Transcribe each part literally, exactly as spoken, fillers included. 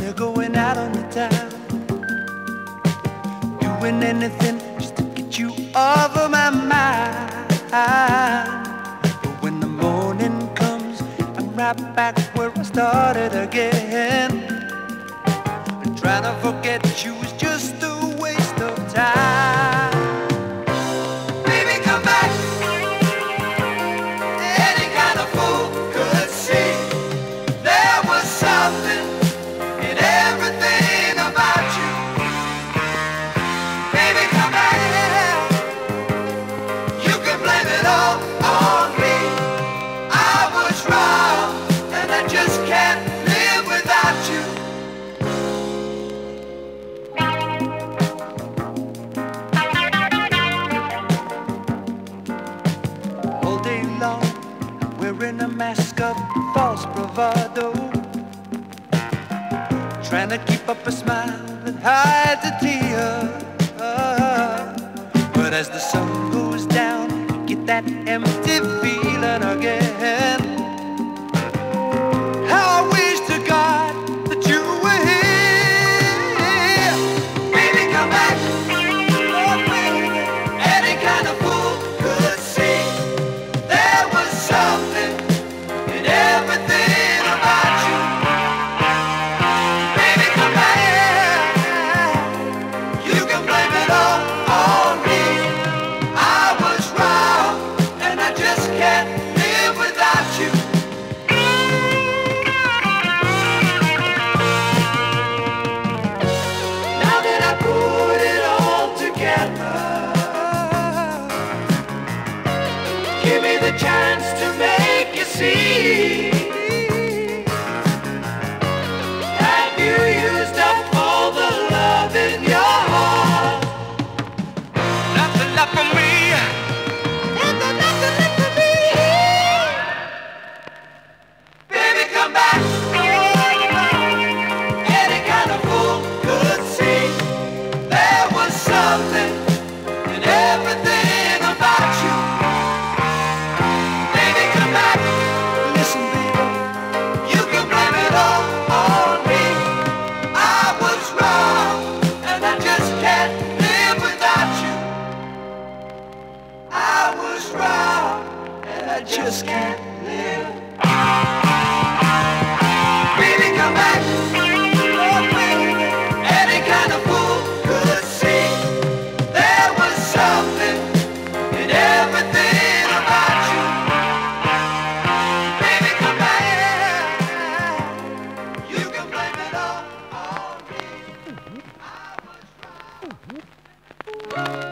you're going out on the town, doing anything just to get you off of my mind. But when the morning comes, I'm right back where I started again. And trying to forget you is just a waste of time. Baby, come back. Any kind of fool could see there was something in everything about you. Baby, come back. You can blame it all on me. I was wrong, and I just can't live without you. All day long, wearing a mask of false bravado, trying to keep up a smile that hides a tear. But as the sun goes down, you get that empty feeling again. How I wish to God that you were here. Baby, come back. Oh, baby. Any kind of fool could see there was something in everything about you. Baby, come back. You can blame it all on me. I was wrong, and I just can't live without you. Now that I put it all together, give me the chance to make you see. Have you used up all the love in your heart? Nothing left for me. There's nothing left for me. Baby, come back. Any kind of fool could see there was something in everything about you. Baby, come back. Listen, baby, you can blame it all on me. I was wrong, and I just can't live without you. I was wrong, and I just can't live. Baby, come back. Oh, baby. Any kind of fool could see there was something in everything about you. Baby, come back. You can blame it all on me. I was wrong.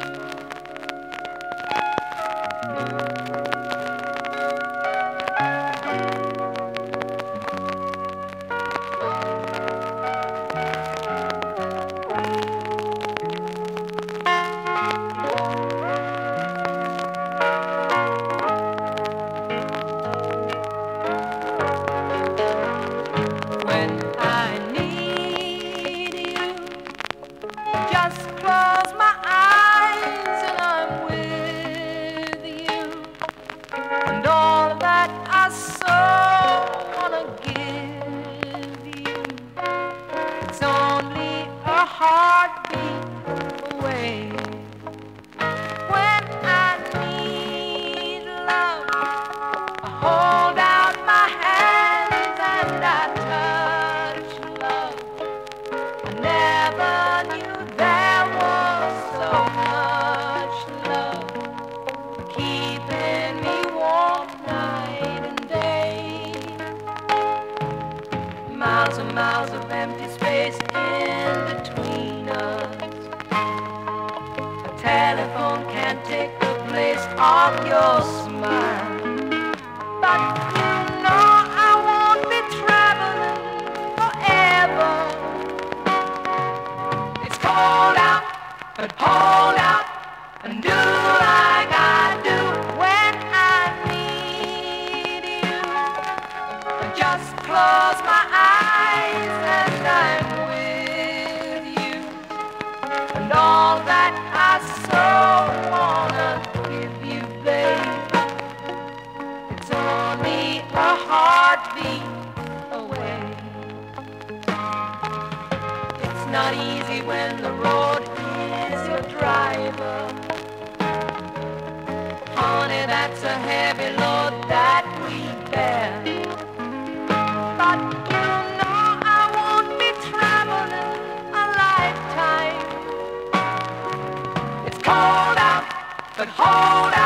When I need you, just close my eyes and I'm with you. And all that I so wanna give you, it's only a heartbeat away. When I need love, I hold out my hands and I touch love. I never knew there was so much love keeping me warm night and day. Miles and miles of empty space in between us. A telephone can't take the place of your smile. But you know I won't be traveling forever. It's cold out, but hold out and do like I do when I need you. I just close my eyes and I'm with you. And all that I so wanna give you, babe, it's only a heartbeat away. not easy when the road is your driver. Honey, that's a heavy load that we bear. But you know I won't be traveling a lifetime. It's cold out, but hold out.